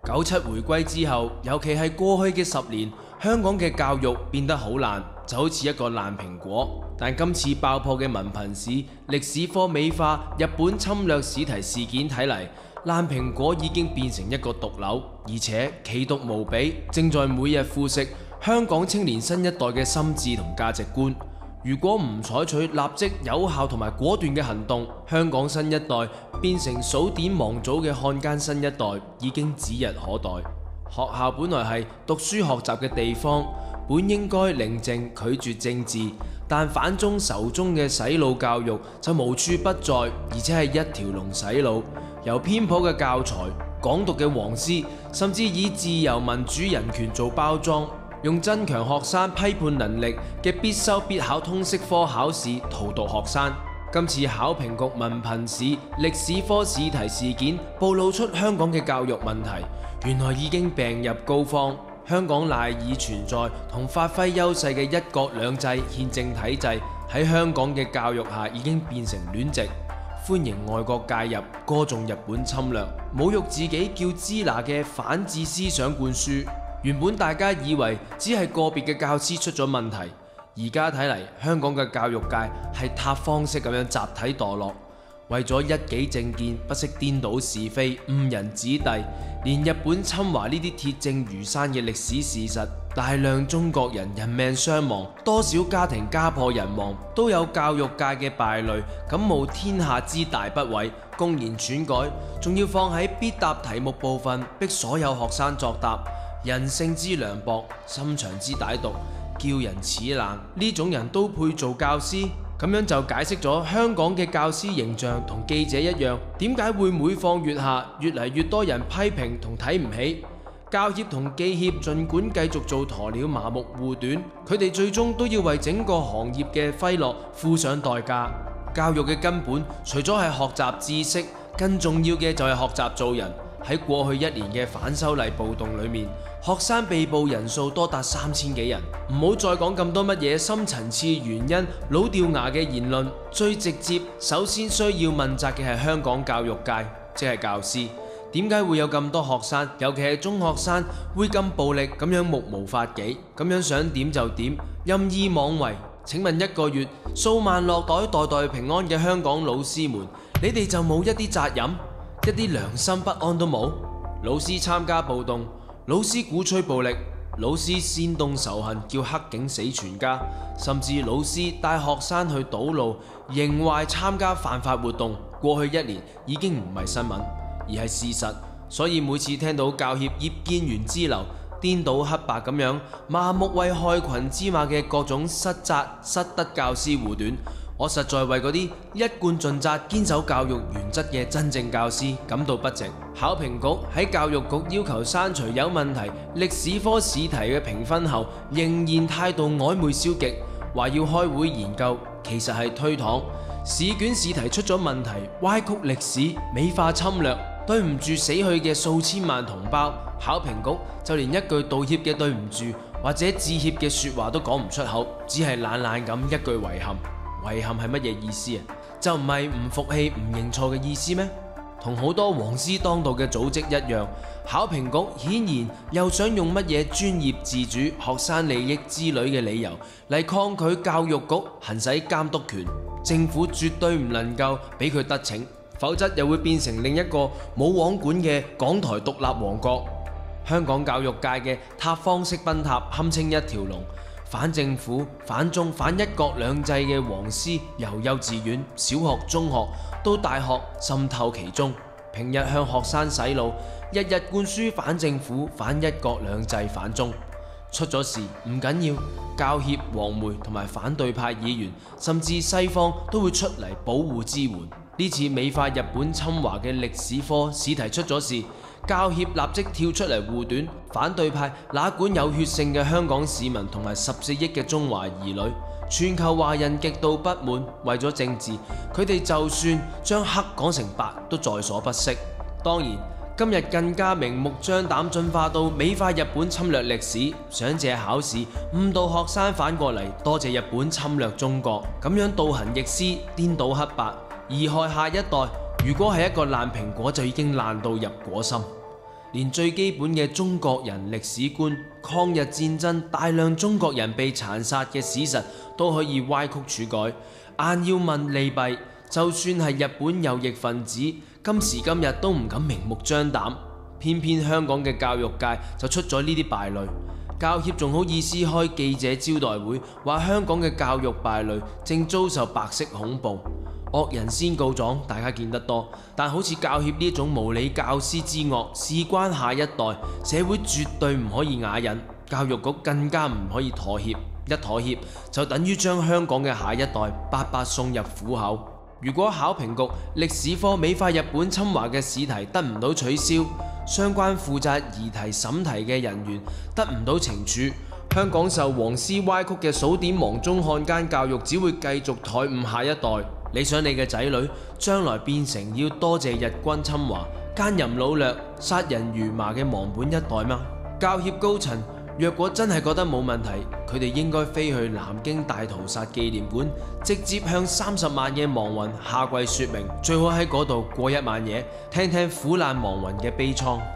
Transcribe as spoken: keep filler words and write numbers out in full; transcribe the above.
九七回歸之後，尤其係過去嘅十年，香港嘅教育變得好爛，就好似一個爛蘋果。但今次爆破嘅文憑試歷史科美化日本侵略試題事件睇嚟，爛蘋果已經變成一個毒瘤，而且奇毒無比，正在每日腐蝕香港青年新一代嘅心智同價值觀。如果唔採取立即有效同埋果斷嘅行動，香港新一代變成數典忘祖嘅漢奸新一代已經指日可待。學校本來係讀書學習嘅地方，本應該寧靜拒絕政治，但反中仇中嘅洗腦教育就無處不在，而且係一條龍洗腦，由偏頗嘅教材、港獨嘅黃絲，甚至以自由民主人權做包裝。用增強學生批判能力嘅必修必考通識科考試荼毒學生。今次考評局文憑試歷史科試題事件，暴露出香港嘅教育問題，原來已經病入膏肓。香港賴以存在同發揮優勢嘅一國兩制憲政體制，喺香港嘅教育下已經變成戀殖，歡迎外國介入，歌頌日本侵略，侮辱自己叫支那嘅反智思想灌輸。原本大家以為只係個別嘅教師出咗問題，而家睇嚟香港嘅教育界係塌方式咁樣集體墮落，為咗一己政見，不惜顛倒是非、誤人子弟，連日本侵華呢啲鐵證如山嘅歷史事實，大量中國人人命傷亡，多少家庭家破人亡，都有教育界嘅敗類敢冒天下之大不韙，公然篡改，仲要放喺必答題目部分，逼所有學生作答。人性之涼薄，心腸之歹毒，叫人齒冷。呢種人都配做教師？咁樣就解釋咗香港嘅教師形象同記者一樣，點解會每況愈下，越嚟越多人批評同睇唔起？教協同記協儘管繼續做鴕鳥麻木護短，佢哋最終都要為整個行業嘅輝落付上代價。教育嘅根本，除咗係學習知識，更重要嘅就係學習做人。喺過去一年嘅反修例暴動裏面，學生被捕人數多達三千幾人。唔好再講咁多乜嘢深層次原因、老掉牙嘅言論。最直接，首先需要問責嘅係香港教育界，即係教師。點解會有咁多學生，尤其係中學生，會咁暴力咁樣目無法紀，咁樣想點就點，任意妄為？請問一個月數萬落袋，代代平安嘅香港老師們，你哋就冇一啲責任？一啲良心不安都冇？老師參加暴動，老師鼓吹暴力，老師煽動仇恨叫黑警死全家，甚至老師帶學生去堵路，認壞參加犯法活動。過去一年已經唔係新聞，而係事實。所以每次聽到教協葉建源之流顛倒黑白咁樣盲目為害群之馬嘅各種失責失德教師護短，我實在為嗰啲一貫盡責堅守教育原則嘅真正教師感到不值。考評局喺教育局要求刪除有問題歷史科試題嘅評分後，仍然態度曖昧消極，話要開會研究，其實係推搪。試卷試題出咗問題，歪曲歷史，美化侵略，對唔住死去嘅數千萬同胞。考評局就連一句道歉嘅對唔住或者致歉嘅說話都講唔出口，只係懶懶咁一句遺憾。遺憾係乜嘢意思啊？就唔係唔服氣、唔認錯嘅意思咩？同好多黃絲當道嘅組織一樣，考評局顯然又想用乜嘢專業自主、學生利益之類嘅理由嚟抗拒教育局行使監督權。政府絕對唔能夠俾佢得逞，否則又會變成另一個冇網管嘅港台獨立王國。香港教育界嘅塌方式崩塌，堪稱一條龍。反政府、反中、反一國兩制嘅黃絲由幼稚園、小學、中學到大學滲透其中，平日向學生洗腦，日日灌輸反政府、反一國兩制、反中。出咗事唔緊要，教協、黃媒同埋反對派議員，甚至西方都會出嚟保護支援。呢次美化日本侵華嘅歷史科試題出咗事，教協立即跳出嚟護短，反對派哪管有血性嘅香港市民同埋十四億嘅中華兒女，全球華人極度不滿，為咗政治，佢哋就算將黑講成白都在所不惜。當然，今日更加明目張膽進化到美化日本侵略歷史，想借考試誤導學生反過嚟多謝日本侵略中國，咁樣倒行逆施，顛倒黑白，貽害下一代。如果係一個爛蘋果，就已經爛到入果心。 連最基本嘅中國人歷史觀、抗日戰爭大量中國人被殘殺嘅史實都可以歪曲處改。硬要問利弊，就算係日本右翼分子，今時今日都唔敢明目張膽。偏偏香港嘅教育界就出咗呢啲敗類。教協仲好意思開記者招待會，話香港嘅教育敗類正遭受白色恐怖。惡人先告狀，大家見得多，但好似教協呢種無理教師之惡，事關下一代，社會絕對唔可以啞忍，教育局更加唔可以妥協，一妥協就等於將香港嘅下一代白白送入虎口。如果考評局歷史科美化日本侵華嘅試題得唔到取消，相關負責擬題審題嘅人員得唔到懲處，香港受黃絲歪曲嘅數典忘宗漢奸教育只會繼續怠誤下一代。你想你嘅仔女將來變成要多謝日軍侵華、奸淫擄掠、殺人如麻嘅忘本一代嗎？教協高層若果真係覺得冇問題，佢哋應該飛去南京大屠殺紀念館，直接向三十萬嘅亡魂下跪說明，最好喺嗰度過一晚夜，聽聽苦難亡魂嘅悲愴。